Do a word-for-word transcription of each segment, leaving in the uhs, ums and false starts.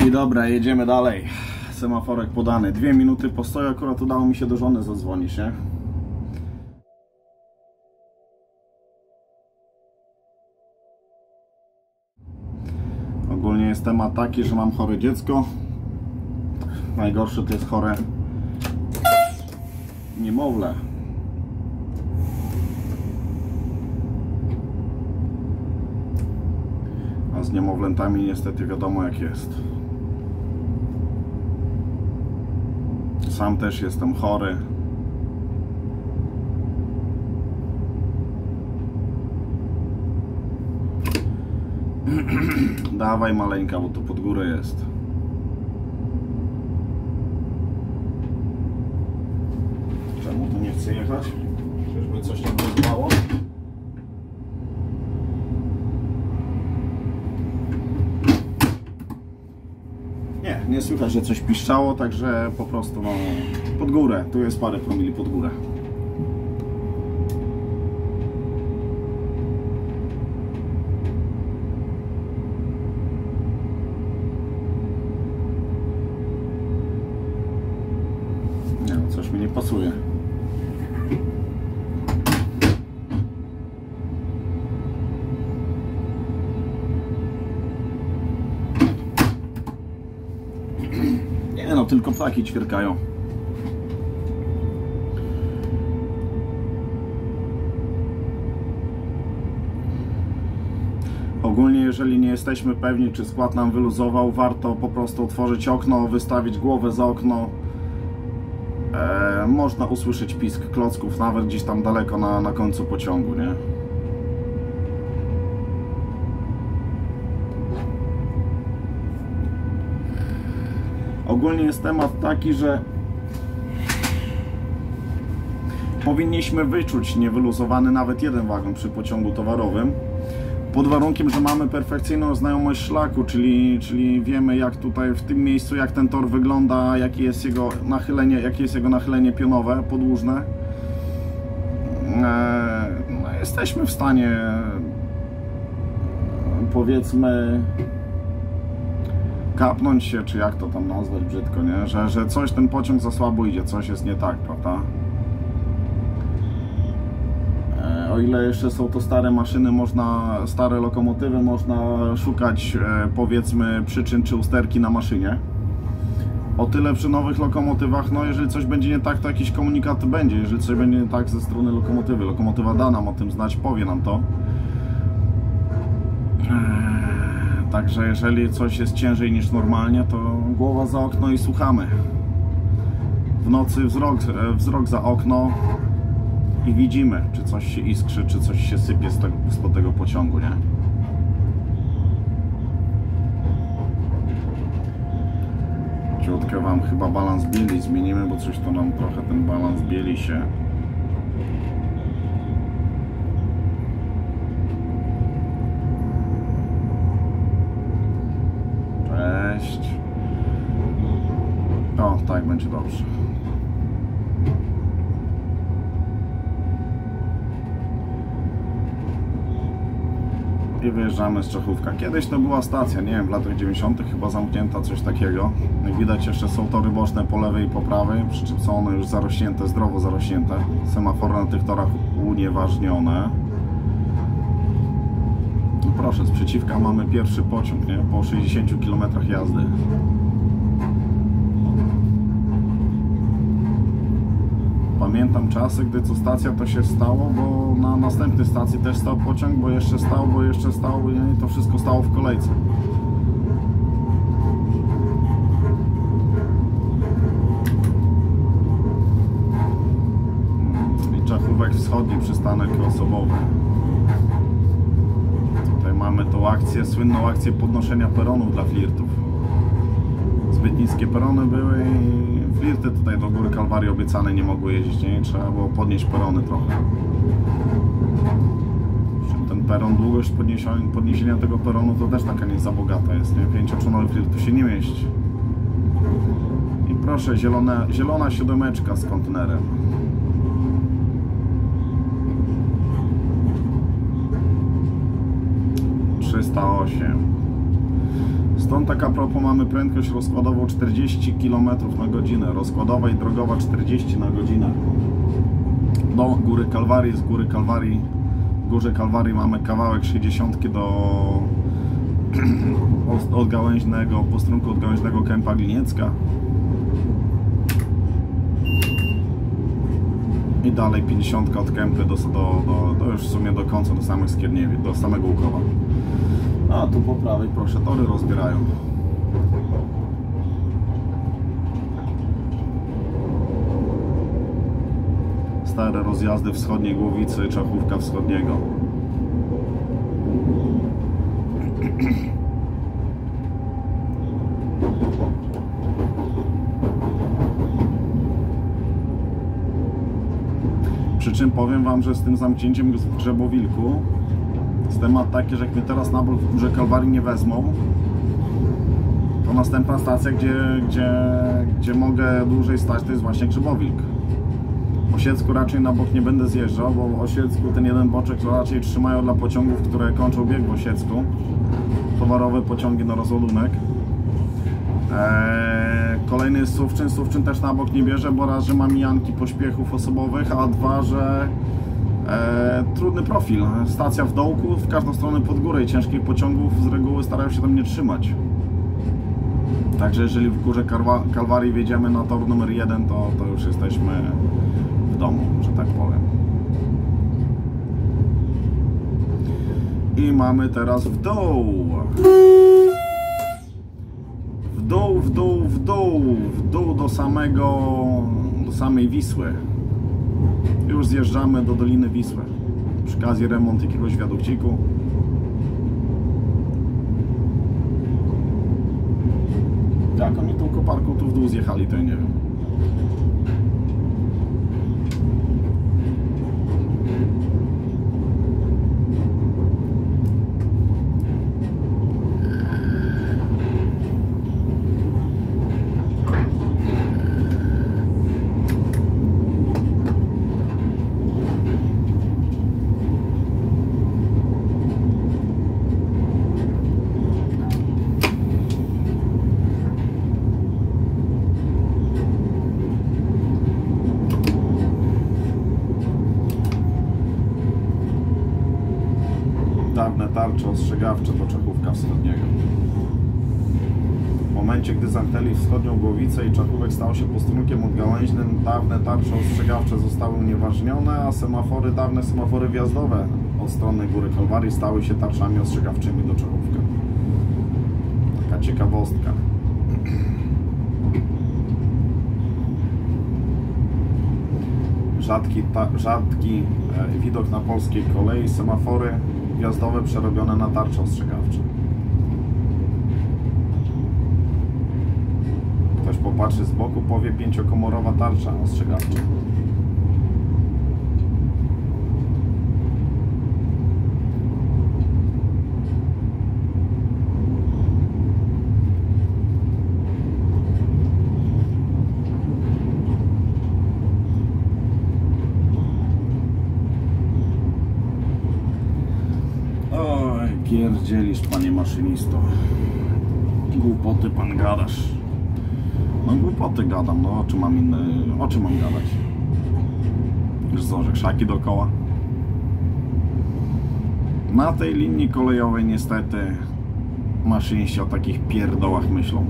I dobra, jedziemy dalej. Semaforek podany. Dwie minuty postoju, akurat udało mi się do żony zadzwonić, nie? Ogólnie jest temat taki, że mam chore dziecko. Najgorsze to jest chore niemowlę. A z niemowlętami niestety wiadomo jak jest. Sam też jestem chory. Dawaj maleńka, bo to pod górę jest. Czemu tu nie chce jechać? Czyżby coś tam rozmało? Nie, nie słychać, że coś piszczało, także po prostu no, pod górę. Tu jest parę promili pod górę. Nie, no coś mi nie pasuje. Nie no, tylko ptaki ćwierkają. Ogólnie jeżeli nie jesteśmy pewni, czy skład nam wyluzował, warto po prostu otworzyć okno, wystawić głowę za okno. E, można usłyszeć pisk klocków nawet gdzieś tam daleko na, na końcu pociągu, nie? Ogólnie jest temat taki, że powinniśmy wyczuć niewyluzowany nawet jeden wagon przy pociągu towarowym, pod warunkiem, że mamy perfekcyjną znajomość szlaku, czyli, czyli wiemy jak tutaj w tym miejscu, jak ten tor wygląda, jakie jest jego nachylenie, jakie jest jego nachylenie pionowe, podłużne. No, jesteśmy w stanie, powiedzmy, kapnąć się, czy jak to tam nazwać brzydko, nie? Że, że coś, ten pociąg za słabo idzie, coś jest nie tak, prawda? E, o ile jeszcze są to stare maszyny, można, stare lokomotywy, można szukać e, powiedzmy przyczyn czy usterki na maszynie. O tyle przy nowych lokomotywach, no jeżeli coś będzie nie tak, to jakiś komunikat będzie, jeżeli coś będzie nie tak ze strony lokomotywy. Lokomotywa da nam o tym znać, powie nam to. E, Także jeżeli coś jest ciężej niż normalnie, to głowa za okno i słuchamy. W nocy wzrok, wzrok za okno i widzimy, czy coś się iskrzy, czy coś się sypie z tego, spod tego pociągu, nie? Ciutkę wam chyba balans bieli zmienimy, bo coś to nam trochę ten balans bieli się. O, tak będzie dobrze. I wyjeżdżamy z Czechówka. Kiedyś to była stacja, nie wiem, w latach dziewięćdziesiątych chyba zamknięta, coś takiego. Jak widać jeszcze są tory boczne po lewej i po prawej, przy czym są one już zarośnięte, zdrowo zarośnięte. Semafory na tych torach unieważnione. No proszę, z przeciwka mamy pierwszy pociąg, nie? Po sześćdziesięciu kilometrach jazdy. Pamiętam czasy, gdy co stacja to się stało, bo na następnej stacji też stał pociąg, bo jeszcze stał, bo jeszcze stał i to wszystko stało w kolejce. I Czechówek Wschodni, przystanek osobowy. Tutaj mamy tą akcję, słynną akcję podnoszenia peronów dla flirtów. Zbyt niskie perony były i flirty tutaj do góry Kalwarii obiecane nie mogły jeździć, nie? Trzeba było podnieść perony trochę. Ten peron, długość podniesienia, podniesienia tego peronu to też taka nie za bogata jest, nie? Pięcioczłonowy flirt tu się nie mieści. I proszę, zielone, zielona siódemeczka z kontenerem. trzysta osiem. Stąd taka propos mamy prędkość rozkładową czterdzieści kilometrów na godzinę, rozkładowa i drogowa czterdzieści na godzinę. Do Góry Kalwarii, z Góry Kalwarii, w Górze Kalwarii mamy kawałek sześćdziesiątki do odgałęźnego, posterunku odgałęźnego Kępa Gliniecka. I dalej pięćdziesiątka od Kępy do, do, do, do już w sumie do końca, do samych Skierniewic, do samego Łukowa. A tu po prawej, proszę, tory rozbierają. Stare rozjazdy wschodniej Głowicy, Czachówka Wschodniego. Przy czym powiem wam, że z tym zamknięciem w Grzebowilku jest temat taki, że jak mnie teraz na bok w Górze Kalwarii nie wezmą, to następna stacja, gdzie, gdzie, gdzie mogę dłużej stać, to jest właśnie Grzebowilk. W Osiecku raczej na bok nie będę zjeżdżał, bo w Osiecku ten jeden boczek to raczej trzymają dla pociągów, które kończą bieg w Osiecku. Towarowe pociągi na rozładunek. Eee, kolejny jest Suwczyn. Suwczyn też na bok nie bierze, bo raz, że ma mijanki pośpiechów osobowych, a dwa, że eee, trudny profil. Stacja w dołku, w każdą stronę pod górę i ciężkich pociągów z reguły starają się tam nie trzymać. Także jeżeli w Górze Kalwarii wjedziemy na tor numer jeden, to, to już jesteśmy w domu, że tak powiem. I mamy teraz w dół. W dół, w dół, w dół, w dół do samego, do samej Wisły. Już zjeżdżamy do Doliny Wisły. Przy okazji remont jakiegoś wiadukciku. Jak oni tą koparką tu w dół zjechali, to ja nie wiem. Dawne tarcze ostrzegawcze do Czachówka Wschodniego. W momencie, gdy zamknęli wschodnią Głowicę i Czachówek stał się posterunkiem odgałęźnym, dawne tarcze ostrzegawcze zostały unieważnione, a semafory, dawne semafory wjazdowe od strony Góry Kalwarii stały się tarczami ostrzegawczymi do Czachówka. Taka ciekawostka. Rzadki, ta, rzadki e, widok na polskiej kolei, semafory wjazdowe przerobione na tarcze ostrzegawcze. Ktoś popatrzy z boku, powie pięciokomorowa tarcza ostrzegawcza. Pierdzielisz, panie maszynisto. Głupoty pan gadasz. No głupoty gadam, no o czym mam inne, o czym mam gadać? Już zdążę krzaki dookoła. Na tej linii kolejowej niestety maszyniści o takich pierdołach myślą.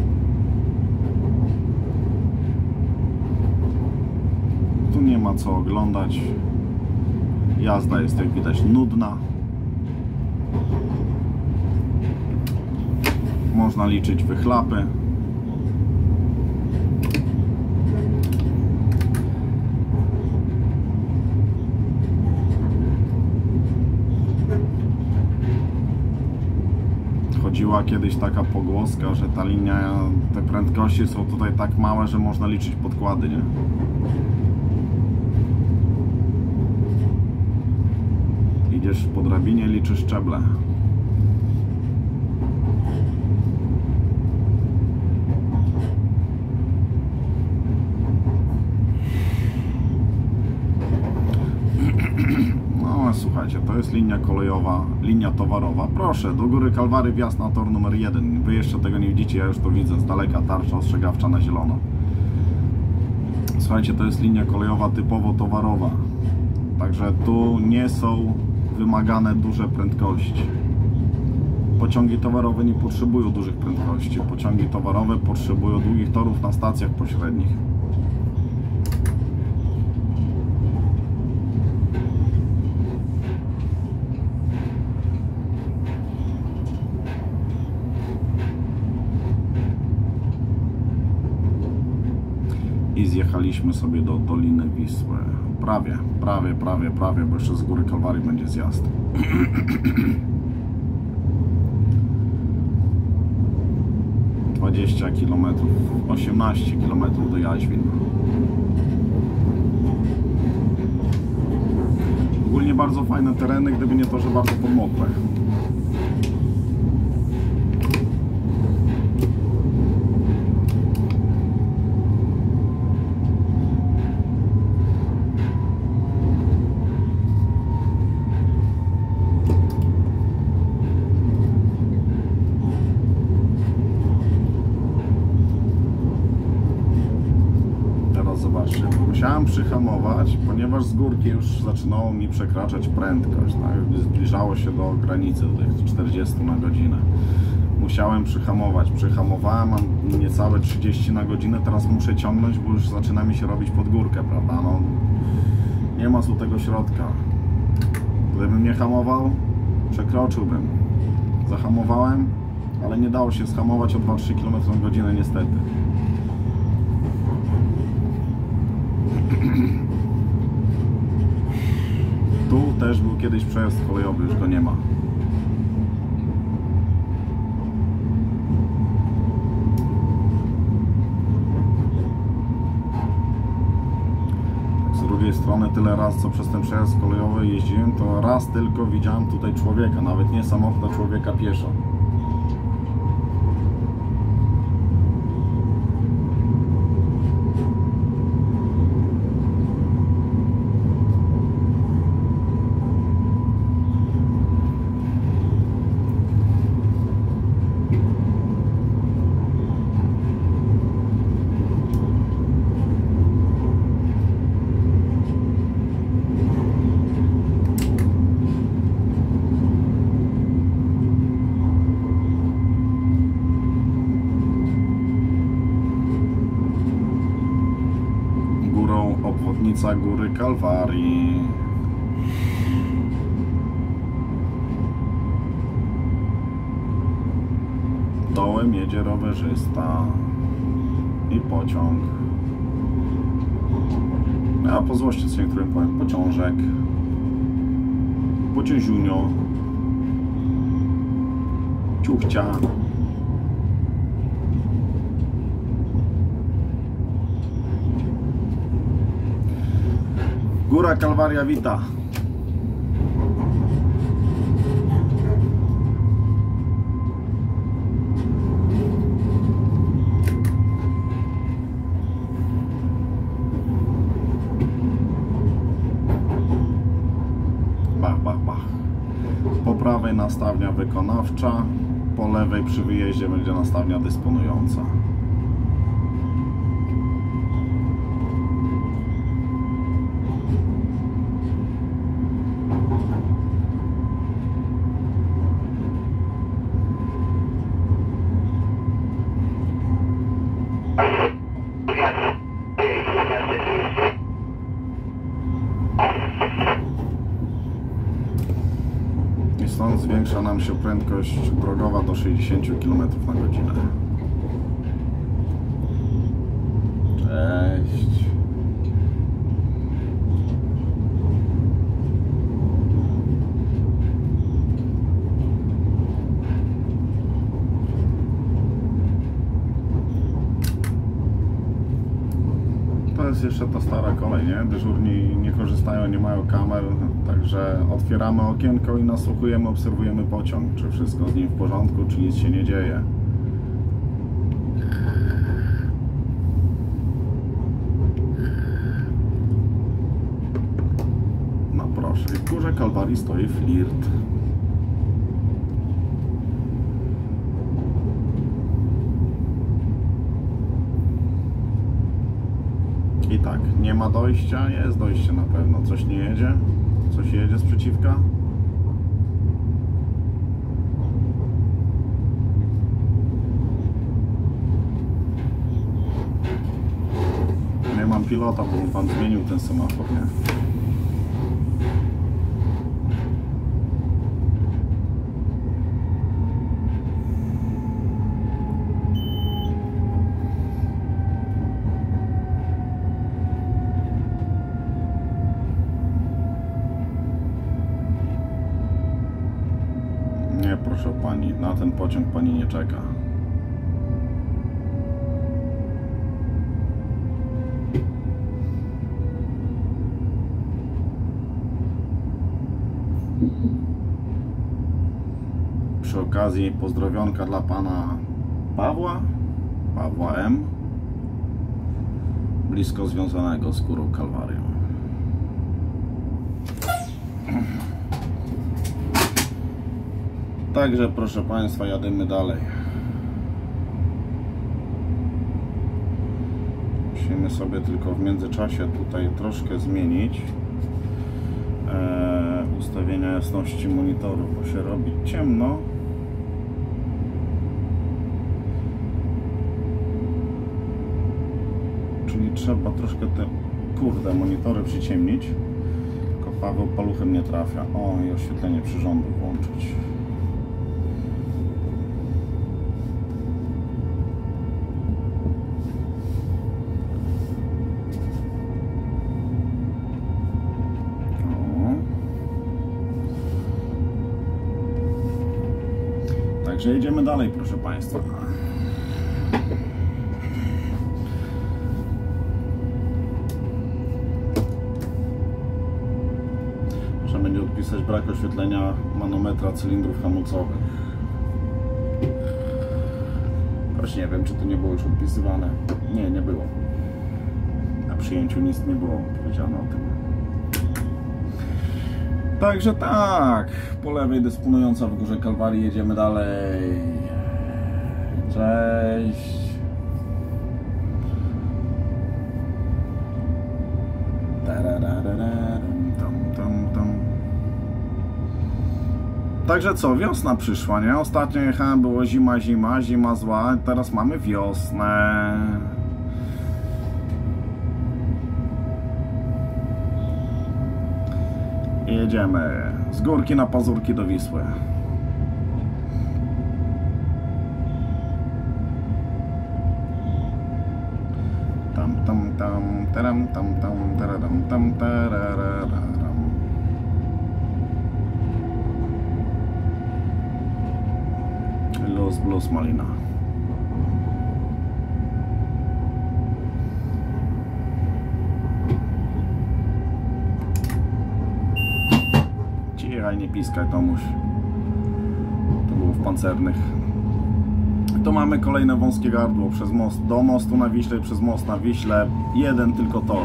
Tu nie ma co oglądać. Jazda jest, jak widać, nudna. Można liczyć wychlapy. Chodziła kiedyś taka pogłoska, że ta linia, te prędkości są tutaj tak małe, że można liczyć podkłady, nie? Idziesz po drabinie, liczysz szczeble. No słuchajcie, to jest jest linia kolejowa, linia towarowa. Proszę, do Góry Kalwarii wjazd na tor numer jeden. Wy jeszcze tego nie widzicie, ja już to widzę z daleka, tarcza ostrzegawcza na zielono. Słuchajcie, to jest linia kolejowa typowo towarowa. Także tu nie są wymagane duże prędkości. Pociągi towarowe nie potrzebują dużych prędkości. Pociągi towarowe potrzebują długich torów na stacjach pośrednich. I zjechaliśmy sobie do Doliny Wisły. Prawie, prawie, prawie, prawie, bo jeszcze z Góry Kalwarii będzie zjazd. dwadzieścia kilometrów, osiemnaście kilometrów do Jaźwin. Ogólnie bardzo fajne tereny, gdyby nie to, że bardzo podmokłe. Zobaczcie, musiałem przyhamować, ponieważ z górki już zaczynało mi przekraczać prędkość, tak? Zbliżało się do granicy, do tych czterdziestu na godzinę. Musiałem przyhamować, przyhamowałem, mam niecałe trzydzieści na godzinę, teraz muszę ciągnąć, bo już zaczyna mi się robić pod górkę, prawda? No, nie ma tu tego środka. Gdybym nie hamował, przekroczyłbym. Zahamowałem, ale nie dało się zhamować o dwa trzy kilometry na godzinę niestety. Tu też był kiedyś przejazd kolejowy, już go nie ma. Tak, z drugiej strony tyle raz, co przez ten przejazd kolejowy jeździłem, to raz tylko widziałem tutaj człowieka, nawet nie samochód, a człowieka pieszo. Obwodnica Góry Kalwarii. Dołem jedzie rowerzysta i pociąg. A po złości co niektórym powiem, pociążek, pociąziunio, ciuchcia. Góra Kalwaria wita. Bach, bach, bach. Po prawej nastawnia wykonawcza, po lewej przy wyjeździe będzie nastawnia dysponująca. I stąd zwiększa nam się prędkość drogowa do sześćdziesięciu kilometrów na godzinę. Cześć. To jest jeszcze ta stara kolej, nie? Dyżurni nie korzystają, nie mają kamer, także otwieramy okienko i nasłuchujemy, obserwujemy pociąg, czy wszystko z nim w porządku, czy nic się nie dzieje. No proszę. W Górze Kalwarii stoi flirt. I tak, nie ma dojścia, jest dojście na pewno. Coś nie jedzie, coś jedzie sprzeciwka. Nie mam pilota, bo mi pan zmienił ten semafor, nie? Nie, proszę pani, na ten pociąg pani nie czeka. Przy okazji pozdrowionka dla pana Pawła, Pawła M, blisko związanego z Górą Kalwarią. Także proszę państwa, jadymy dalej. Musimy sobie tylko w międzyczasie tutaj troszkę zmienić e, ustawienia jasności monitoru, bo się robi ciemno. Czyli trzeba troszkę te kurde monitory przyciemnić. Tylko Paweł paluchem nie trafia. O, i oświetlenie przyrządu włączyć. Także jedziemy dalej, proszę państwa. Trzeba będzie odpisać brak oświetlenia manometra cylindrów hamulcowych. Właśnie nie wiem, czy to nie było już odpisywane. Nie, nie było. Na przyjęciu nic nie było powiedziane o tym. Także tak, po lewej dysponująca w Górze Kalwarii, jedziemy dalej. Cześć. Tam, tam, tam. Także co, wiosna przyszła, nie? Ostatnio jechałem, było zima, zima, zima zła, teraz mamy wiosnę. Jedziemy z Górki na Pazurki do Wisły. Tam, tam, tam, taram, tam, tam, tararam, tam, tarararam. Los Blues Malina. Cichaj, nie piskaj, Tomuś. To było w pancernych. To mamy kolejne wąskie gardło przez most do mostu na Wiśle, przez most na Wiśle. Jeden tylko tor.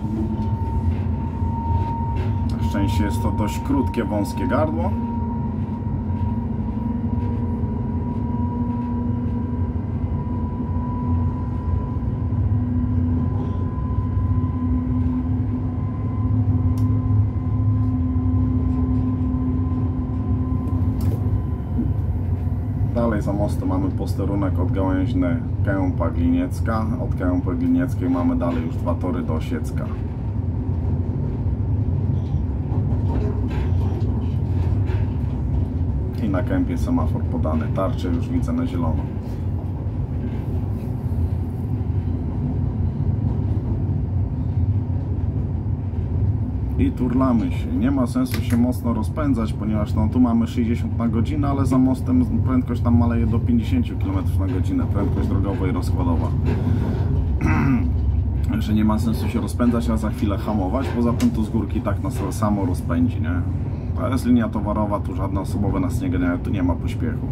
Na szczęście jest to dość krótkie, wąskie gardło. Dalej za mostem mamy posterunek odgałęźny Kępa Gliniecka. Od Kępy Glinieckiej mamy dalej już dwa tory do Osiecka. I na Kępie semafor podany. Tarczę już widzę na zielono. I turlamy się. Nie ma sensu się mocno rozpędzać, ponieważ no, tu mamy sześćdziesiąt na godzinę, ale za mostem prędkość tam maleje do pięćdziesięciu kilometrów na godzinę. Prędkość drogowa i rozkładowa. Że nie ma sensu się rozpędzać, a za chwilę hamować. Poza tym tu z górki tak nas samo rozpędzi, nie? To jest linia towarowa, tu żadne osobowe nas nie ganiają, tu nie ma pośpiechu.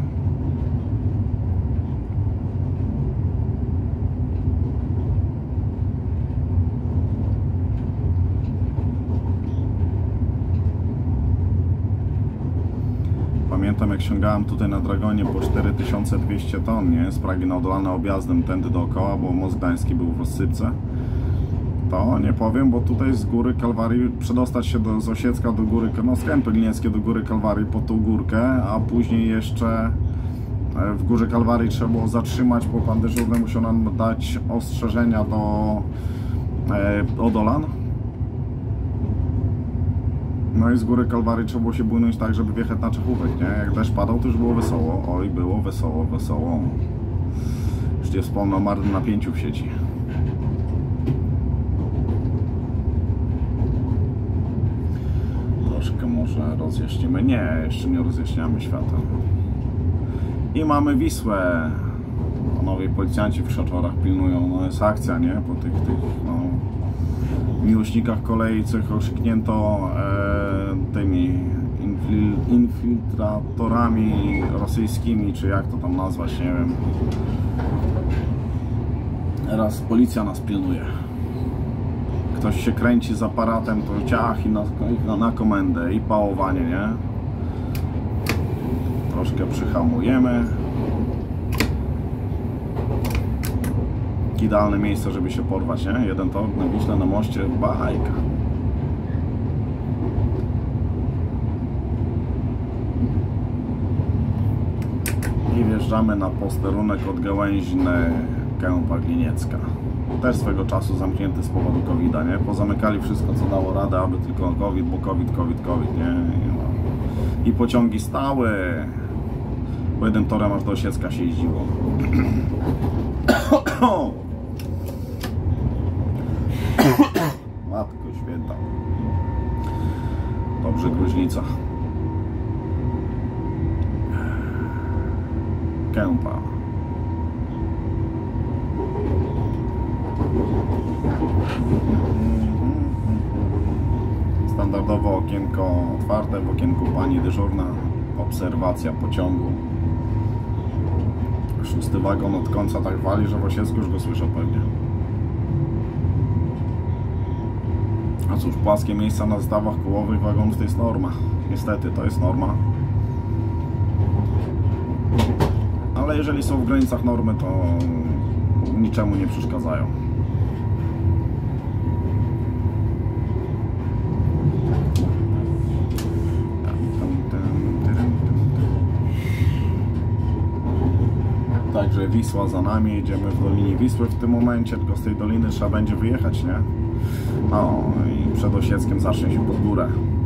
powrotem, jak sięgałem tutaj na Dragonie po cztery tysiące dwieście ton, nie? Z Pragi na Odolane objazdem tędy dookoła, bo most gdański był w rozsypce. To nie powiem, bo tutaj z góry Kalwarii przedostać się do, z Osiecka do góry, no Skępy Glinieckie do góry Kalwarii po tą górkę, a później jeszcze w górze Kalwarii trzeba było zatrzymać, bo pan dyżurny musiał nam dać ostrzeżenia do e, Odolan. No i z góry Kalwarii trzeba było się błynąć tak, żeby wjechać na Czechówek, nie? Jak deszcz padał, to już było wesoło. Oj, było wesoło, wesoło. Już nie wspomnę o marnym napięciu w sieci. Troszkę może rozjaśnimy. Nie, jeszcze nie rozjaśniamy świata. I mamy Wisłę. Panowie policjanci w Krzaczorach pilnują. No jest akcja, nie? Po tych, tych no, miłośnikach kolei, co ich okrzyknięto e, tymi infil, infiltratorami rosyjskimi, czy jak to tam nazwać, nie wiem. Teraz policja nas pilnuje. Ktoś się kręci z aparatem, to ciach i na, na, na komendę, i pałowanie, nie? Troszkę przyhamujemy. Idealne miejsce, żeby się porwać, nie? Jeden tor na Wiśle, na moście, bajka. I wjeżdżamy na posterunek od Gałęźny, Kępa Gliniecka. Też swego czasu zamknięty z powodu kowida, nie? Pozamykali wszystko, co dało radę, aby tylko COVID, bo COVID, COVID, COVID, nie? I pociągi stały. Po jednym torem aż do Osiecka się jeździło. Matko święta. Dobrze, Gruźnica. Kępa. Standardowo okienko otwarte, w okienku pani dyżurna. Obserwacja pociągu. Szósty wagon od końca tak wali, że w Osiecku już go słyszę pewnie. A cóż, płaskie miejsca na zestawach kołowych wagonów to jest norma. Niestety, to jest norma. Ale jeżeli są w granicach normy, to niczemu nie przeszkadzają. Także Wisła za nami, jedziemy w Dolinie Wisły w tym momencie, tylko z tej doliny trzeba będzie wyjechać, nie? No i przed Osieckiem zacznie się pod górę.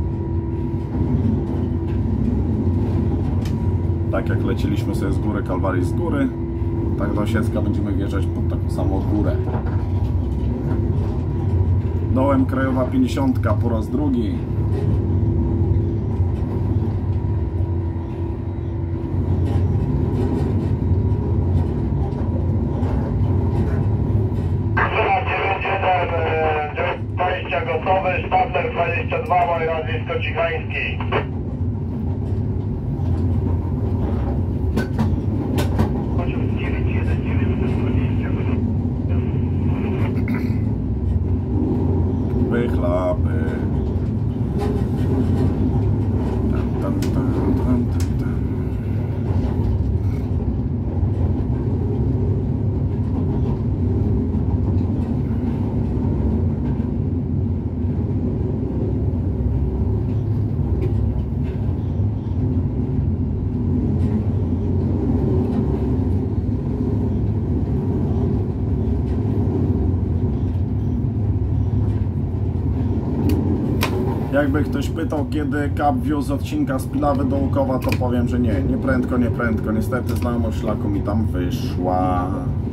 Tak jak leciliśmy sobie z góry Kalwarii z góry, tak do Osiecka będziemy wjeżdżać pod taką samą górę. Dołem Krajowa pięćdziesiątka po raz drugi. Gotowy, sztandar dwadzieścia dwa, moje nazwisko Cichański. Wychlapy. Tam, tam, tam, tam, tam, tam. Jakby ktoś pytał, kiedy Kap wiózł odcinka z Pilawy do Łukowa, to powiem, że nie, nie prędko, nie prędko. Niestety znajomość szlaku mi tam wyszła.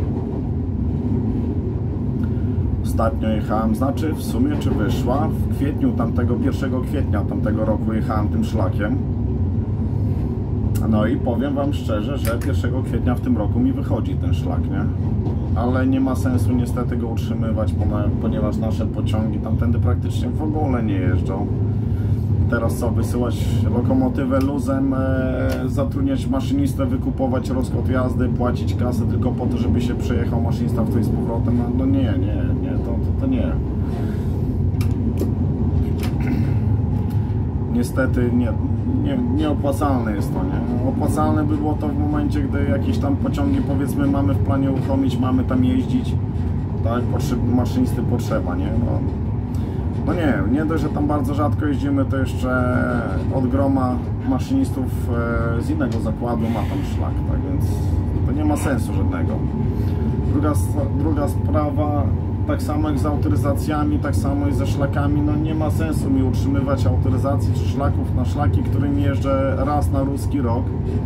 Ostatnio jechałem, znaczy w sumie czy wyszła? W kwietniu tamtego, pierwszego kwietnia tamtego roku jechałem tym szlakiem. No i powiem wam szczerze, że pierwszego kwietnia w tym roku mi wychodzi ten szlak, nie? Ale nie ma sensu niestety go utrzymywać, ponieważ nasze pociągi tamtędy praktycznie w ogóle nie jeżdżą. Teraz co, wysyłać lokomotywę luzem, e, zatrudniać maszynistę, wykupować rozkład jazdy, płacić kasę tylko po to, żeby się przejechał maszynista w coś z powrotem? No, no nie, nie, nie, to, to, to nie. niestety nie, nie, nieopłacalne jest to, nie? Opłacalne by było to w momencie, gdy jakieś tam pociągi, powiedzmy, mamy w planie uruchomić, mamy tam jeździć, tak, potrzeb, maszynisty potrzeba, nie? No, no nie, nie dość, że tam bardzo rzadko jeździmy, to jeszcze od groma maszynistów z innego zakładu ma tam szlak, tak więc to nie ma sensu żadnego. Druga, druga sprawa, tak samo jak z autoryzacjami, tak samo i ze szlakami, no nie ma sensu mi utrzymywać autoryzacji czy szlaków na szlaki, którymi jeżdżę raz na ruski rok.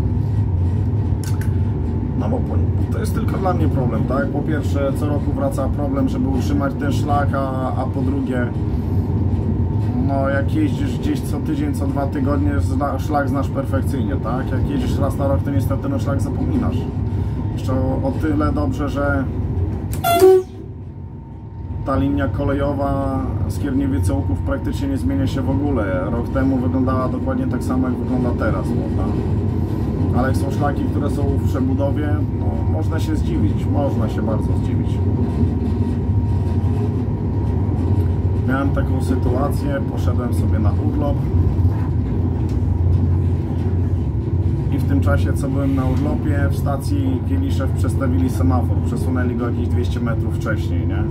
No bo to jest tylko dla mnie problem, tak? Po pierwsze, co roku wraca problem, żeby utrzymać ten szlak, a, a po drugie, no jak jeździsz gdzieś co tydzień, co dwa tygodnie, szlak znasz perfekcyjnie, tak? Jak jeździsz raz na rok, to niestety no szlak zapominasz. Jeszcze o, o tyle dobrze, że ta linia kolejowa Skierniewice-Łuków praktycznie nie zmienia się w ogóle. Rok temu wyglądała dokładnie tak samo, jak wygląda teraz, prawda? Ale jak są szlaki, które są w przebudowie, no można się zdziwić, można się bardzo zdziwić. Miałem taką sytuację, poszedłem sobie na urlop i w tym czasie, co byłem na urlopie, w stacji Kieliszew przestawili semafor, przesunęli go jakieś dwieście metrów wcześniej, nie?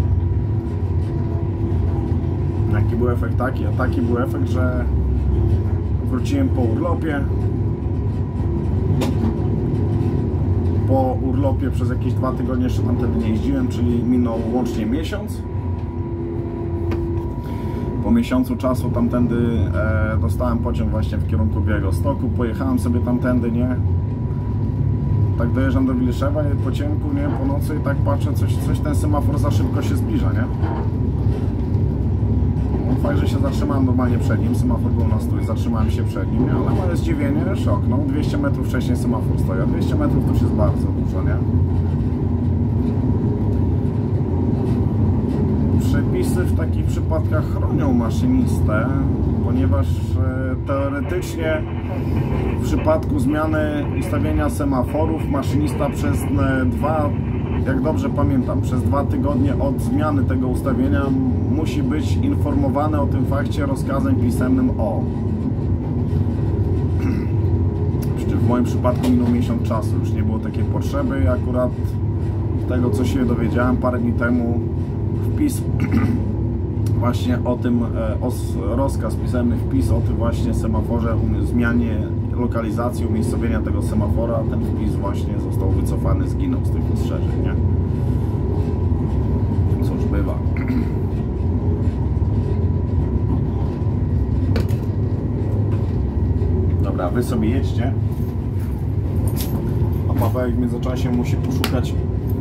Jaki był efekt taki? A taki był efekt, że wróciłem po urlopie. Po urlopie przez jakieś dwa tygodnie jeszcze tam wtedy nie jeździłem, czyli minął łącznie miesiąc. Po miesiącu czasu tamtędy e, dostałem pociąg właśnie w kierunku Białegostoku. Pojechałem sobie tamtędy, nie? Tak dojeżdżam do Wiliszewa po ciemku, nie? Po nocy i tak patrzę, coś, coś ten semafor za szybko się zbliża, nie? Fakt, że się zatrzymałem normalnie przed nim, semafor był na stój, zatrzymałem się przed nim, ale moje zdziwienie, szok, no dwieście metrów wcześniej semafor stoi, a dwieście metrów to już jest bardzo dużo, nie? Przepisy w takich przypadkach chronią maszynistę, ponieważ e, teoretycznie w przypadku zmiany ustawienia semaforów maszynista przez e, dwa jak dobrze pamiętam, przez dwa tygodnie od zmiany tego ustawienia musi być informowany o tym fakcie rozkazem pisemnym o. Przecież w moim przypadku minął miesiąc czasu, już nie było takiej potrzeby i akurat tego, co się dowiedziałem parę dni temu, wpis właśnie o tym, o rozkaz pisemny, wpis o tym właśnie semaforze, zmianie lokalizacji, umiejscowienia tego semafora, ten wpis właśnie został wycofany, zginął z tych ostrzeżeń, nie? Cóż bywa. Dobra, wy sobie jedźcie, a Pawełek w międzyczasie musi poszukać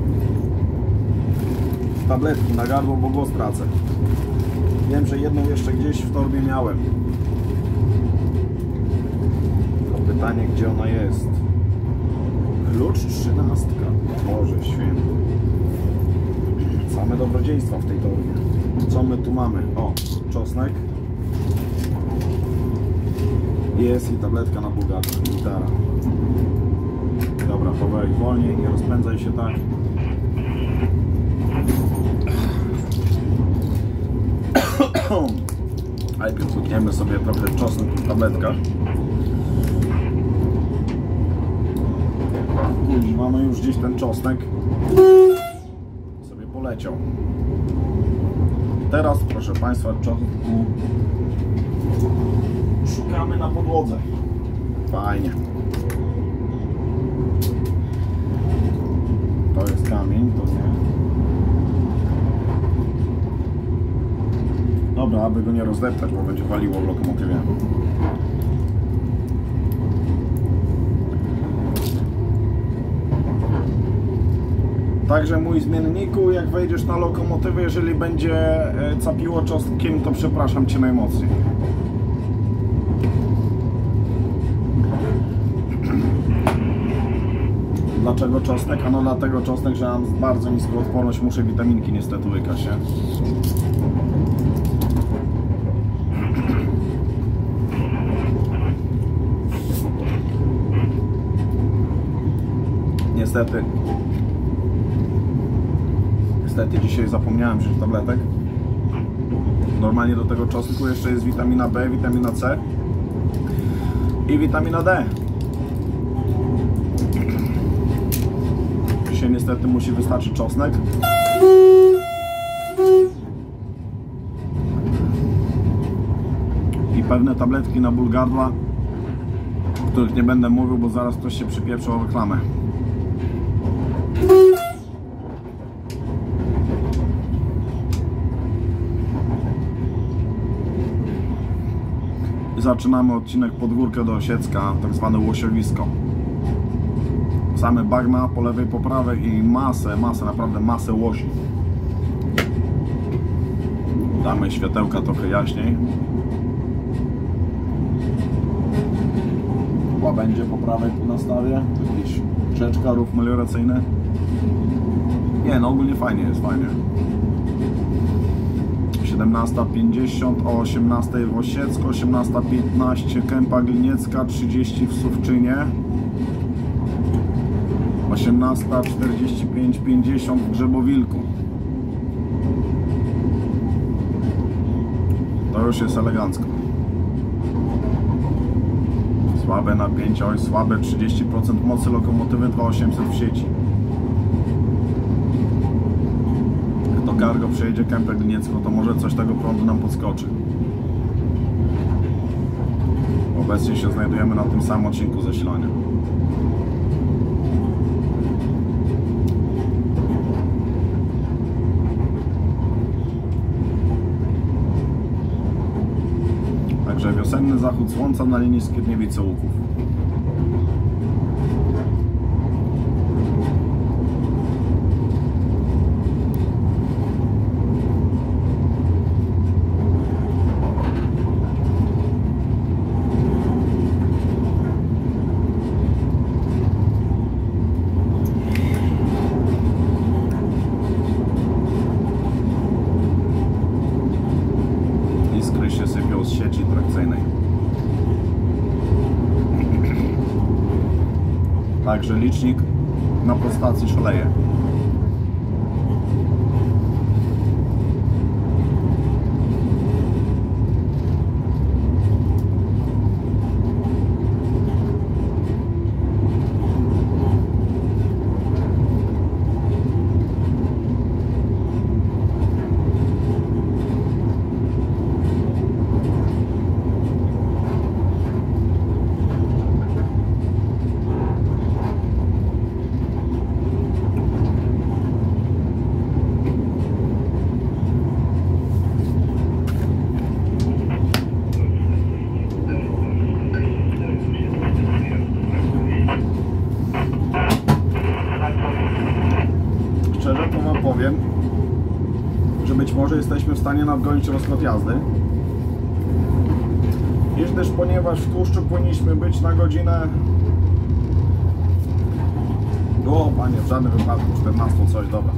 tabletki na gardło, bo głos tracę. Wiem, że jedną jeszcze gdzieś w torbie miałem. To pytanie, gdzie ona jest? Klucz trzynastka. Boże święty. Same dobrodziejstwa w tej torbie. Co my tu mamy? O, czosnek. Jest i tabletka na bułgaczkę, gitara. Dobra, Pawełek, wolniej, nie rozpędzaj się tak. Najpierw pukniemy sobie trochę czosnku w tabletkach. Mamy już gdzieś ten czosnek. Sobie poleciał. Teraz, proszę Państwa, czosnku szukamy na podłodze. Fajnie. To jest kamień, to nie. Dobra, aby go nie rozdeptać, bo będzie waliło w lokomotywie. Także mój zmienniku, jak wejdziesz na lokomotywę, jeżeli będzie capiło czosnkiem, to przepraszam Cię najmocniej. Dlaczego czosnek? Ano dlatego czosnek, że mam bardzo niską odporność, muszę witaminki niestety łykać, nie? Niestety Niestety dzisiaj zapomniałem wziąć tabletek. Normalnie do tego czosnku jeszcze jest witamina B, witamina C i witamina D. Dzisiaj niestety musi wystarczyć czosnek. I pewne tabletki na ból gardła, o których nie będę mówił, bo zaraz ktoś się przypieprzył o reklamę. Zaczynamy odcinek pod górkę do Osiecka, tak zwane łosiowisko. Same bagna po lewej, po prawej i masę, masę, naprawdę masę łosi. Damy światełka trochę jaśniej. Łabędzie po prawej tu nastawię, jakiś rzeczka, rów melioracyjny. Nie, no ogólnie fajnie jest, fajnie. siedemnasta pięćdziesiąt, o osiemnastej w Osiecku, osiemnasta piętnaście Kępa Gliniecka, trzydzieści w Suwczynie, osiemnasta czterdzieści pięć pięćdziesiąt w Grzebowilku. To już jest elegancko. Słabe napięcie, oj słabe, trzydzieści procent mocy lokomotywy, dwa tysiące osiemset w sieci. Jak to cargo przejedzie Kępę Gliniecką, to może coś tego prądu nam podskoczy. Obecnie się znajdujemy na tym samym odcinku zasilania. Także wiosenny zachód słońca na linii Skierniewice-Łuków. Iskry się sypią z sieci trakcyjnej. Także licznik na podstacji szaleje. Szczerze to wam powiem, że być może jesteśmy w stanie nadgonić rozkład jazdy, gdyż ponieważ w tłuszczu powinniśmy być na godzinę, o panie, w żadnym wypadku czternastą coś, dobra.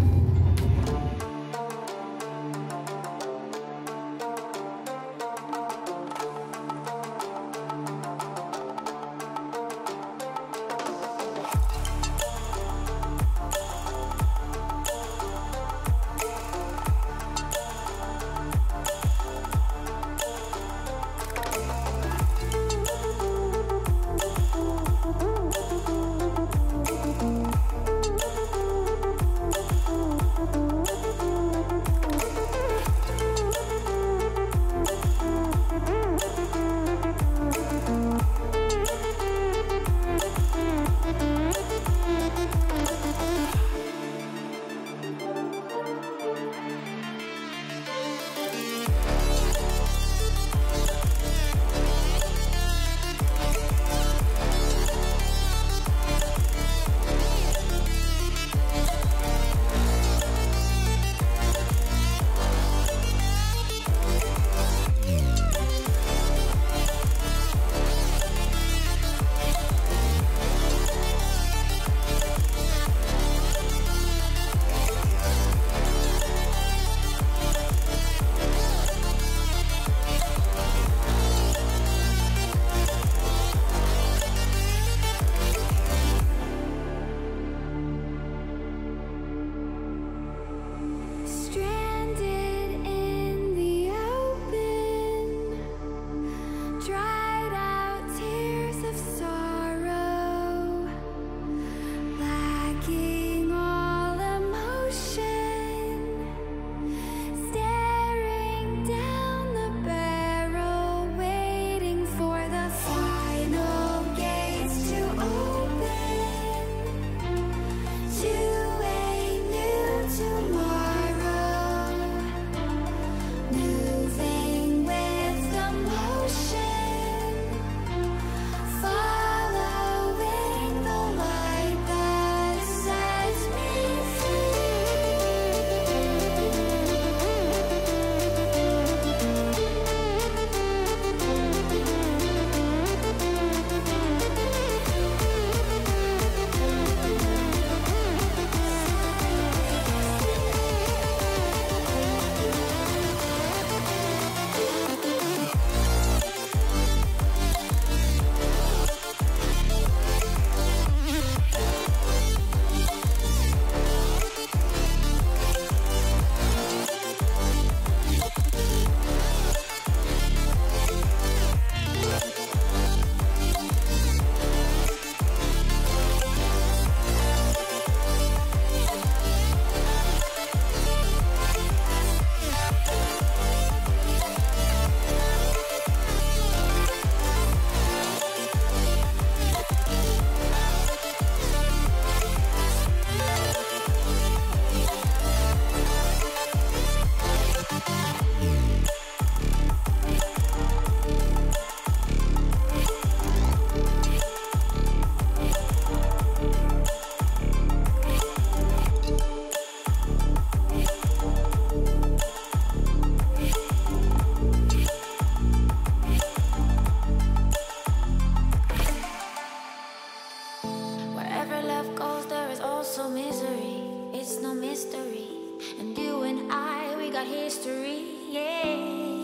goes, there is also misery. It's no mystery. And you and I, we got history, yeah.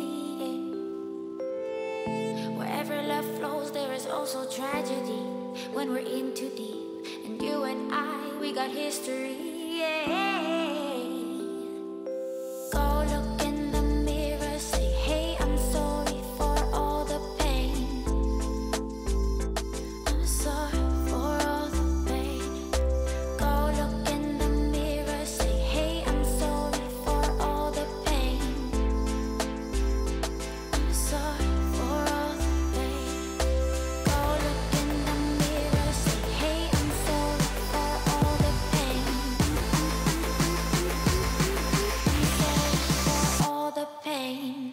Wherever love flows, there is also tragedy. When we're in too deep. And you and I, we got history, yeah. Go look in the mirror, say, hey, I'm sorry for all the pain. I'm sorry for all the pain. Go look in the mirror, say, hey, I'm sorry for all the pain. I'm sorry for all the pain. Go look in the mirror, say, hey, I'm sorry for all the pain. I'm sorry for all the pain.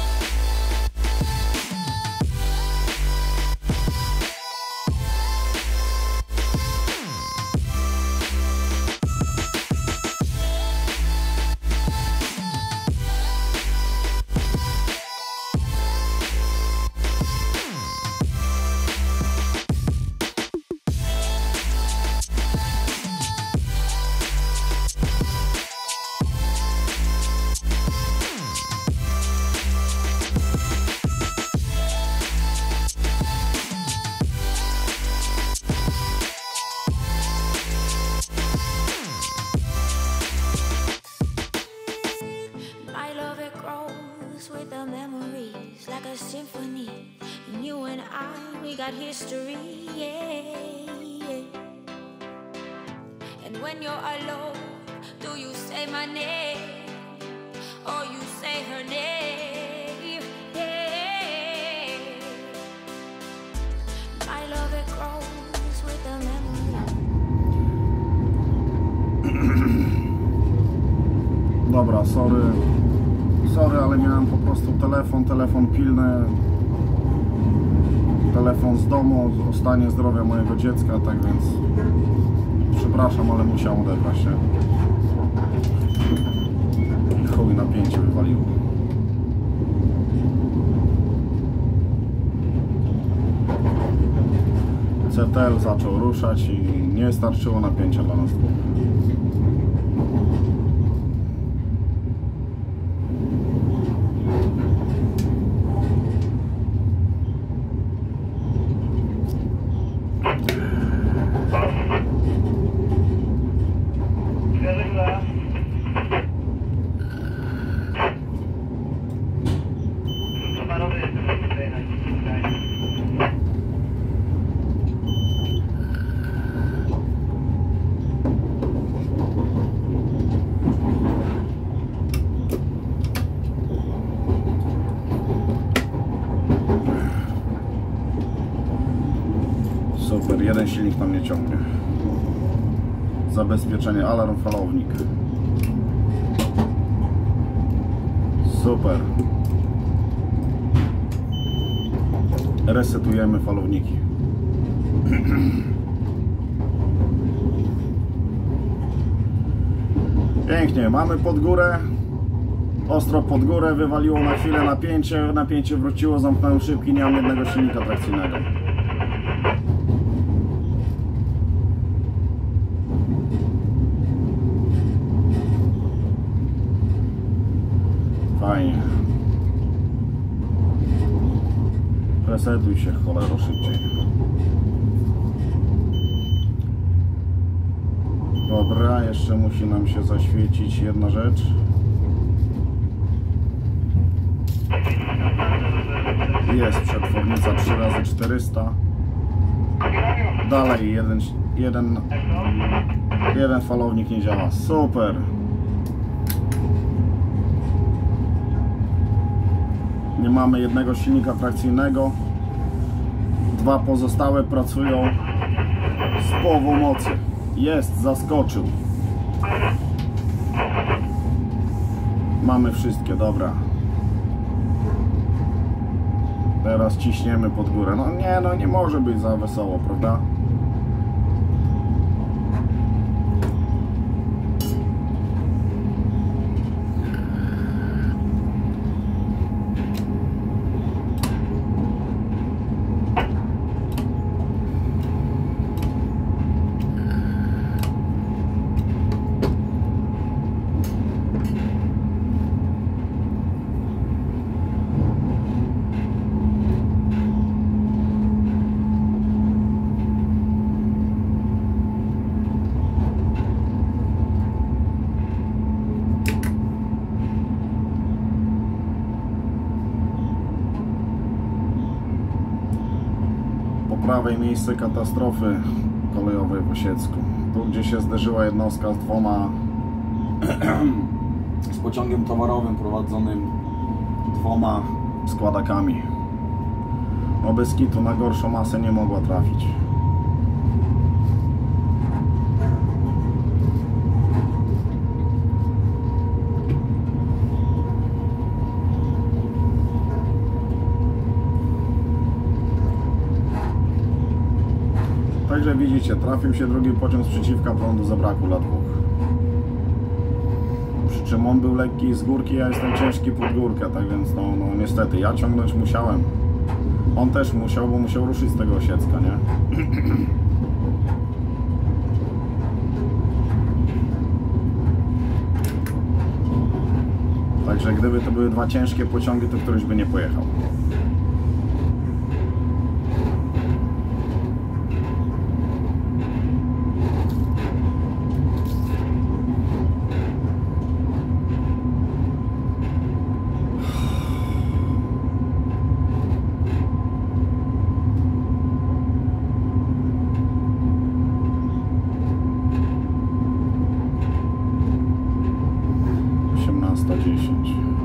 My love, it grows with the memories like a symphony. And you and I, we got history, yeah. And when you're alone, do you say my name or you say her name? Yeah. My love, it grows with the memories. Dobra, sorry. Sorry, ale miałem po prostu telefon, telefon pilny. Telefon z domu o stanie zdrowia mojego dziecka, tak więc przepraszam, ale musiałem odebrać się. I chuj, napięcie wywaliło. C T L zaczął ruszać i nie starczyło napięcia dla nas dwóch. Super, jeden silnik tam nie ciągnie. Zabezpieczenie, alarm, falownik. Super. Resetujemy falowniki. Pięknie, mamy pod górę. Ostro pod górę, wywaliło na chwilę napięcie. Napięcie wróciło, zamknąłem szybki, nie mam jednego silnika trakcyjnego. Fajnie. Resetuj się, cholero, szybciej. Dobra, jeszcze musi nam się zaświecić jedna rzecz. Jest przetwornica trzy razy czterysta. Dalej jeden, jeden, jeden falownik nie działa. Super. Nie mamy jednego silnika trakcyjnego. Dwa pozostałe pracują z połową mocy. Jest, zaskoczył. Mamy wszystkie, dobra. Teraz ciśniemy pod górę. No nie, no nie może być za wesoło, prawda? prawej miejsce katastrofy kolejowej w Osiecku. Tu, gdzie się zderzyła jednostka z dwoma z pociągiem towarowym prowadzonym dwoma składakami. No bez kitu na gorszą masę nie mogła trafić. Także widzicie, trafił się drugi pociąg z przeciwka prądu, zabrakło dla dwóch. Przy czym on był lekki z górki, ja jestem ciężki pod górkę, tak więc no, no niestety, ja ciągnąć musiałem. On też musiał, bo musiał ruszyć z tego Osiecka, nie? Także gdyby to były dwa ciężkie pociągi, to któryś by nie pojechał. osiemnasta dziesięć.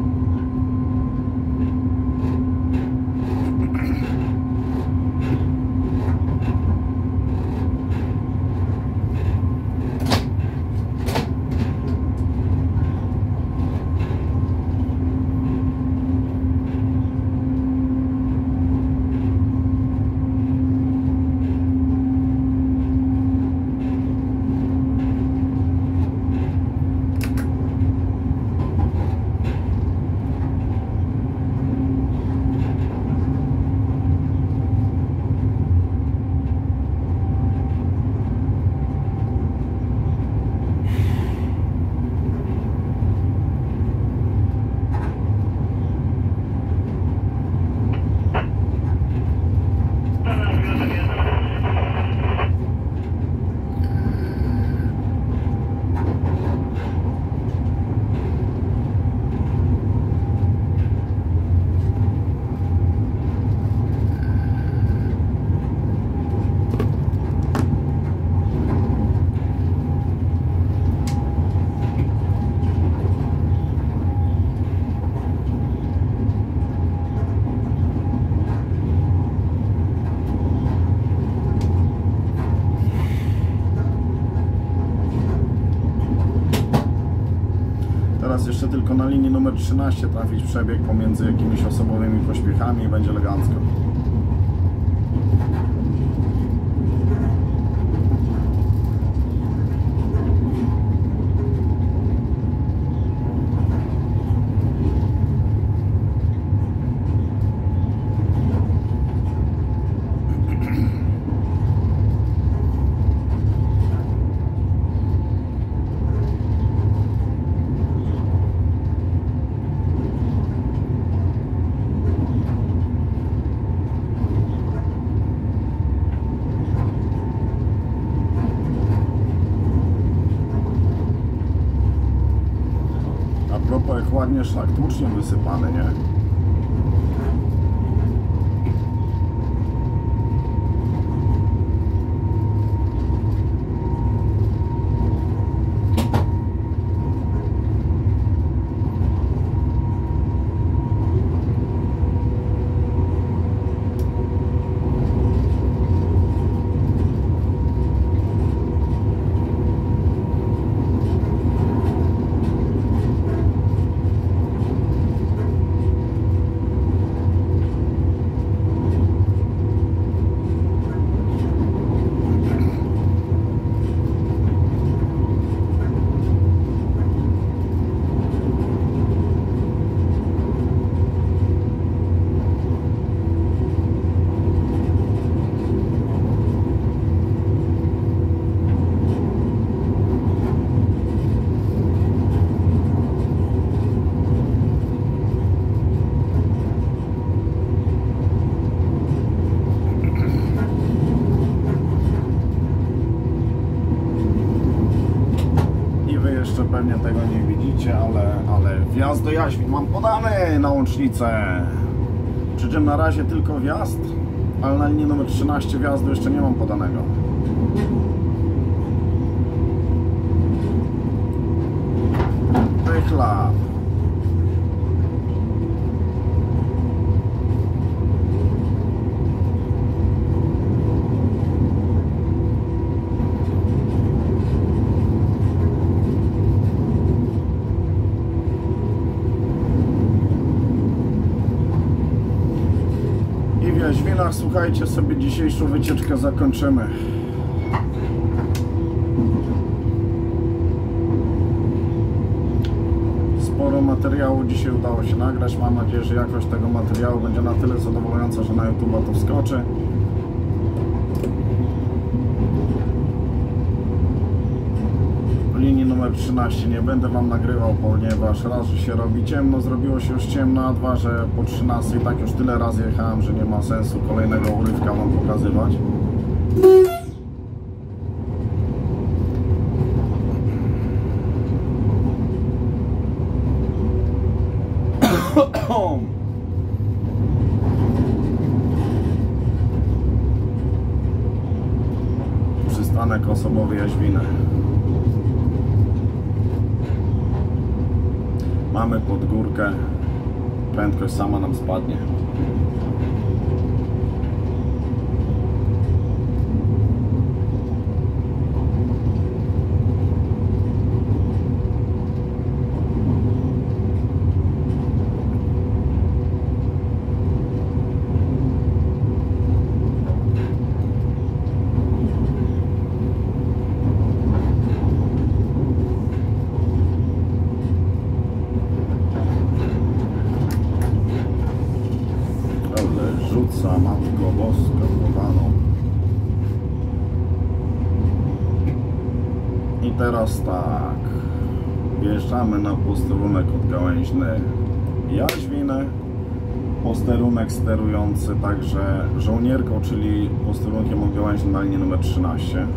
Teraz jeszcze tylko na linii numer trzynaście trafić przebieg pomiędzy jakimiś osobowymi pośpiechami i będzie elegancko. A propos, jak ładnie szlak tłucznią wysypany, nie? Jeszcze pewnie tego nie widzicie, ale, ale wjazd do Jaźwin mam podany na łącznicę. Przy czym na razie tylko wjazd, ale na linii numer trzynaście wjazdu jeszcze nie mam podanego. Wychlap. W Jaźwinach, słuchajcie, sobie dzisiejszą wycieczkę zakończymy. Sporo materiału dzisiaj udało się nagrać. Mam nadzieję, że jakość tego materiału będzie na tyle zadowalająca, że na YouTube'a to wskoczy. Linii numer trzynaście nie będę wam nagrywał, ponieważ raz, że się robi ciemno, zrobiło się już ciemno, a dwa, że po trzynastej tak już tyle razy jechałem, że nie ma sensu kolejnego urywka wam pokazywać. Przystanek osobowy Jaźwiny. Mamy pod górkę, prędkość sama nam spadnie. Rzuca Matko Boska kochaną. I teraz tak, wjeżdżamy na posterunek odgałęźny Jaźwiny, posterunek sterujący także żołnierką, czyli posterunkiem odgałęźnym na linii numer trzynaście.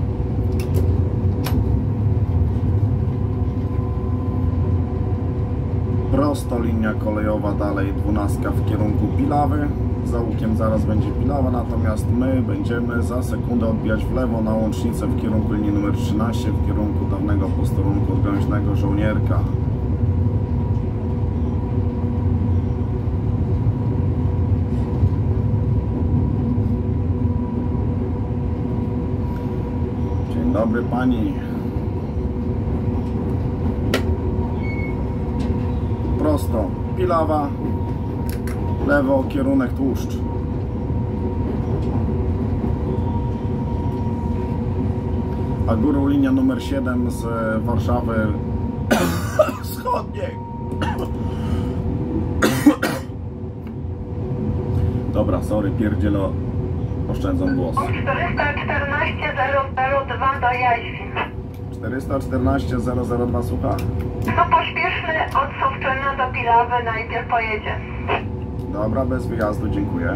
Prosto linia kolejowa, dalej dwunastka w kierunku Pilawy. Za łukiem zaraz będzie Pilawa, natomiast my będziemy za sekundę odbijać w lewo na łącznicę w kierunku linii numer trzynaście, w kierunku dawnego posterunku odgałęźnego Żołnierka. Dzień dobry pani. Prosto Pilawa, lewo kierunek Tłuszcz. A górą linia numer siedem z Warszawy Wschodniej. Dobra, sorry, pierdzielo, oszczędzam głos. czterysta czternaście zero zero dwa do Jaźwin. czterysta czternaście zero zero dwa, słucha? To pośpieszny od Sówczyna do Pilawy najpierw pojedzie. Dobra, bez wyjazdu, dziękuję.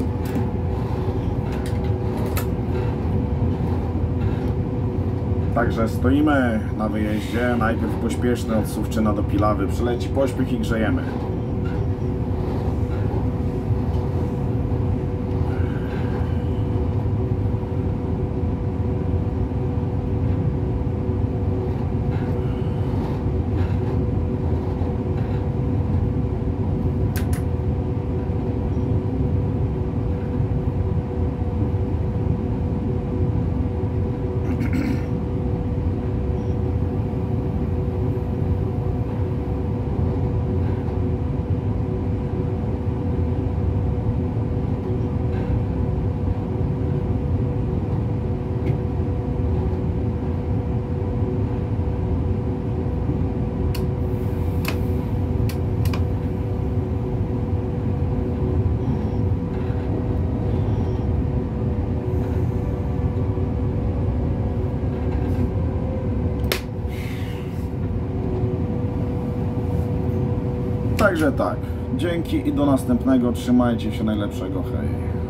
Także stoimy na wyjeździe, najpierw pośpieszny od Sówczyna do Pilawy, przyleci pośpiech i grzejemy. Także tak, dzięki i do następnego, trzymajcie się, najlepszego, hej.